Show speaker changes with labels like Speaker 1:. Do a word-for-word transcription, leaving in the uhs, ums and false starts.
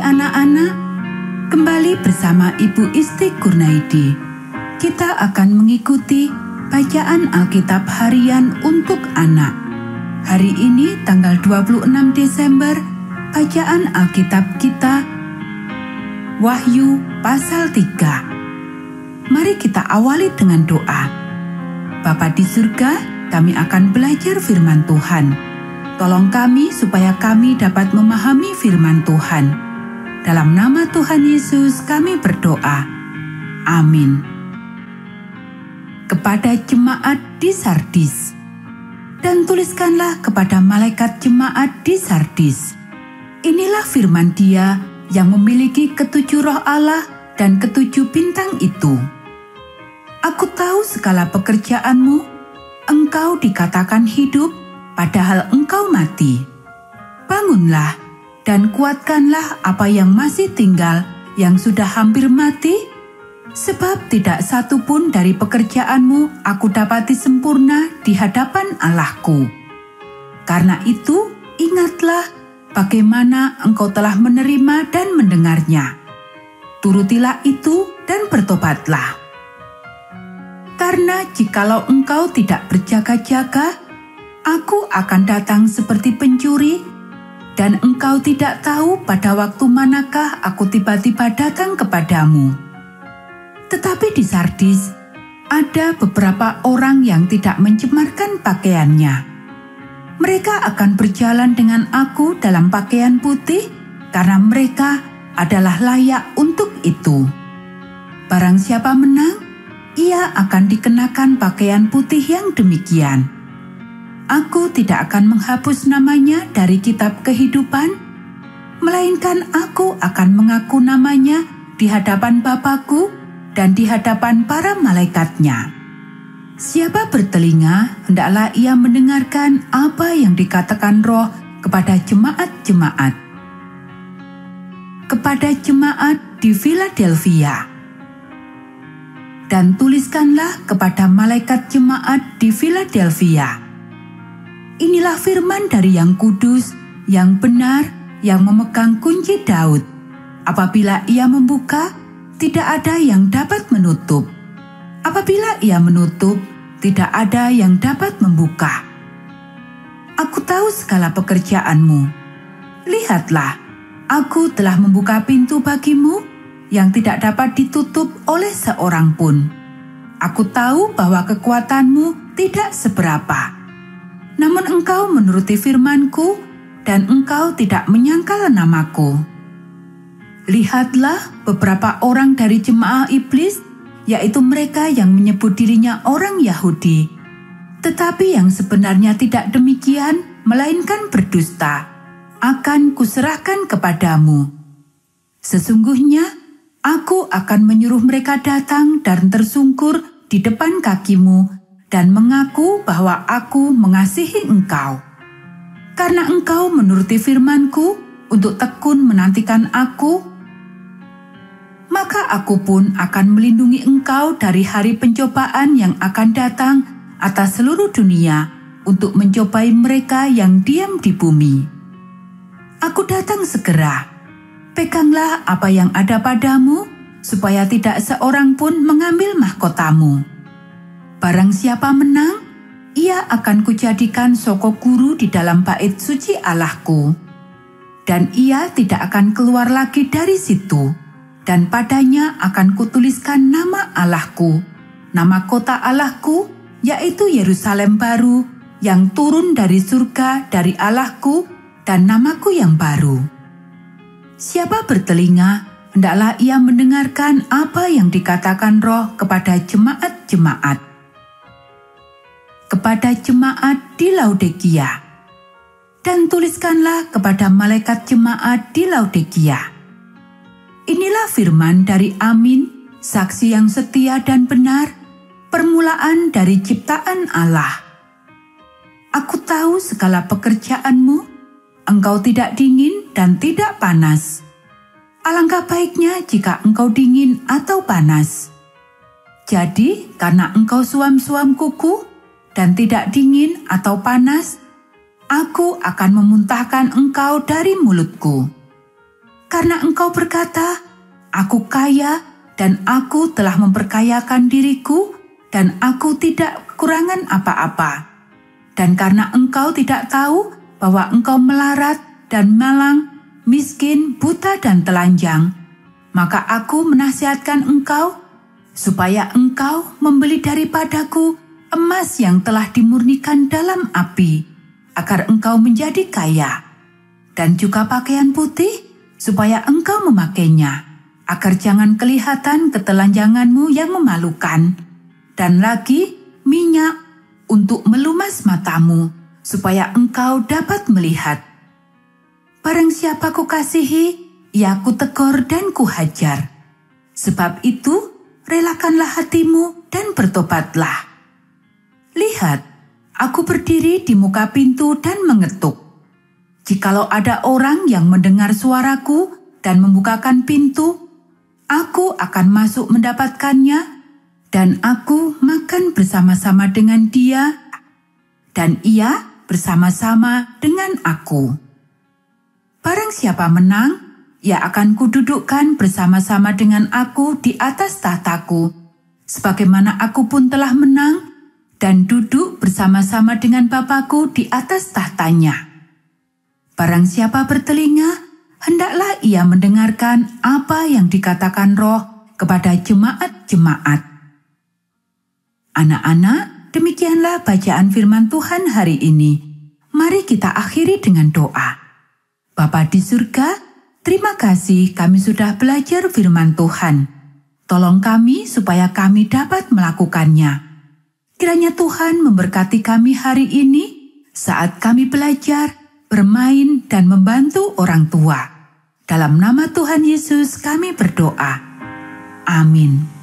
Speaker 1: pagi anak-anak, kembali bersama Ibu Isti Kurnaidi. Kita akan mengikuti bacaan Alkitab harian untuk anak. Hari ini tanggal dua puluh enam Desember, bacaan Alkitab kita Wahyu pasal tiga. Mari kita awali dengan doa. Bapa di surga, kami akan belajar firman Tuhan. Tolong kami supaya kami dapat memahami firman Tuhan. Dalam nama Tuhan Yesus kami berdoa. Amin. Kepada jemaat di Sardis. Dan tuliskanlah kepada malaikat jemaat di Sardis. Inilah firman Dia yang memiliki ketujuh roh Allah dan ketujuh bintang itu. Aku tahu segala pekerjaanmu, engkau dikatakan hidup, padahal engkau mati. Bangunlah dan kuatkanlah apa yang masih tinggal yang sudah hampir mati, sebab tidak satu pun dari pekerjaanmu aku dapati sempurna di hadapan Allahku. Karena itu, ingatlah bagaimana engkau telah menerima dan mendengarnya. Turutilah itu dan bertobatlah. Karena jikalau engkau tidak berjaga-jaga, aku akan datang seperti pencuri, dan engkau tidak tahu pada waktu manakah aku tiba-tiba datang kepadamu. Tetapi di Sardis, ada beberapa orang yang tidak mencemarkan pakaiannya. Mereka akan berjalan dengan aku dalam pakaian putih, karena mereka adalah layak untuk itu. Barang siapa menang, ia akan dikenakan pakaian putih yang demikian. Aku tidak akan menghapus namanya dari kitab kehidupan, melainkan aku akan mengaku namanya di hadapan Bapa-Ku dan di hadapan para malaikat-Nya. Siapa bertelinga, hendaklah ia mendengarkan apa yang dikatakan Roh kepada jemaat-jemaat. Kepada jemaat di Philadelphia. Dan tuliskanlah kepada malaikat jemaat di Philadelphia. Inilah firman dari Yang Kudus, yang benar, yang memegang kunci Daud. Apabila ia membuka, tidak ada yang dapat menutup. Apabila ia menutup, tidak ada yang dapat membuka. Aku tahu segala pekerjaanmu. Lihatlah, aku telah membuka pintu bagimu yang tidak dapat ditutup oleh seorang pun. Aku tahu bahwa kekuatanmu tidak seberapa. Namun engkau menuruti firman-Ku, dan engkau tidak menyangkal namaku. Lihatlah beberapa orang dari jemaah iblis, yaitu mereka yang menyebut dirinya orang Yahudi, tetapi yang sebenarnya tidak demikian, melainkan berdusta, akan kuserahkan kepadamu. Sesungguhnya, aku akan menyuruh mereka datang dan tersungkur di depan kakimu, dan mengaku bahwa aku mengasihi engkau. Karena engkau menuruti firman-Ku untuk tekun menantikan aku, maka aku pun akan melindungi engkau dari hari pencobaan yang akan datang atas seluruh dunia untuk mencobai mereka yang diam di bumi. Aku datang segera. Peganglah apa yang ada padamu, supaya tidak seorang pun mengambil mahkotamu. Barang siapa menang, ia akan kujadikan sokok guru di dalam bait suci Allahku. Dan ia tidak akan keluar lagi dari situ, dan padanya akan kutuliskan nama Allahku, nama kota Allahku, yaitu Yerusalem baru, yang turun dari surga dari Allahku, dan namaku yang baru. Siapa bertelinga, hendaklah ia mendengarkan apa yang dikatakan Roh kepada jemaat-jemaat. Kepada jemaat di Laodikia. Dan tuliskanlah kepada malaikat jemaat di Laodikia. Inilah firman dari Amin, saksi yang setia dan benar, permulaan dari ciptaan Allah. Aku tahu segala pekerjaanmu, engkau tidak dingin dan tidak panas. Alangkah baiknya jika engkau dingin atau panas. Jadi, karena engkau suam-suam kuku, dan tidak dingin atau panas, aku akan memuntahkan engkau dari mulutku. karena Engkau berkata, "Aku kaya dan aku telah memperkayakan diriku dan aku tidak kekurangan apa-apa." Dan karena Engkau tidak tahu bahwa Engkau melarat dan malang, miskin, buta dan telanjang, maka aku menasihatkan Engkau supaya Engkau membeli daripadaku emas yang telah dimurnikan dalam api, agar Engkau menjadi kaya, dan juga pakaian putih supaya Engkau memakainya, agar jangan kelihatan ketelanjanganmu yang memalukan, dan lagi minyak untuk melumas matamu, supaya Engkau dapat melihat. Barang siapa Kukasihi, ia Kutegur dan Kuhajar. Sebab itu, relakanlah hatimu dan bertobatlah. Lihat, Aku berdiri di muka pintu dan mengetuk. Jikalau ada orang yang mendengar suaraku dan membukakan pintu, Aku akan masuk mendapatkannya, dan Aku makan bersama-sama dengan dia, dan ia bersama-sama dengan Aku. Barang siapa menang, ia akan Kududukkan bersama-sama dengan Aku di atas tahtaku, sebagaimana Aku pun telah menang dan duduk bersama-sama dengan Bapa-Ku di atas tahtanya. Barang siapa bertelinga, hendaklah ia mendengarkan apa yang dikatakan Roh kepada jemaat-jemaat. Anak-anak, demikianlah bacaan firman Tuhan hari ini. Mari kita akhiri dengan doa. Bapa di surga, terima kasih kami sudah belajar firman Tuhan. Tolong kami supaya kami dapat melakukannya. Kiranya Tuhan memberkati kami hari ini saat kami belajar, bermain, dan membantu orang tua. Dalam nama Tuhan Yesus kami berdoa. Amin.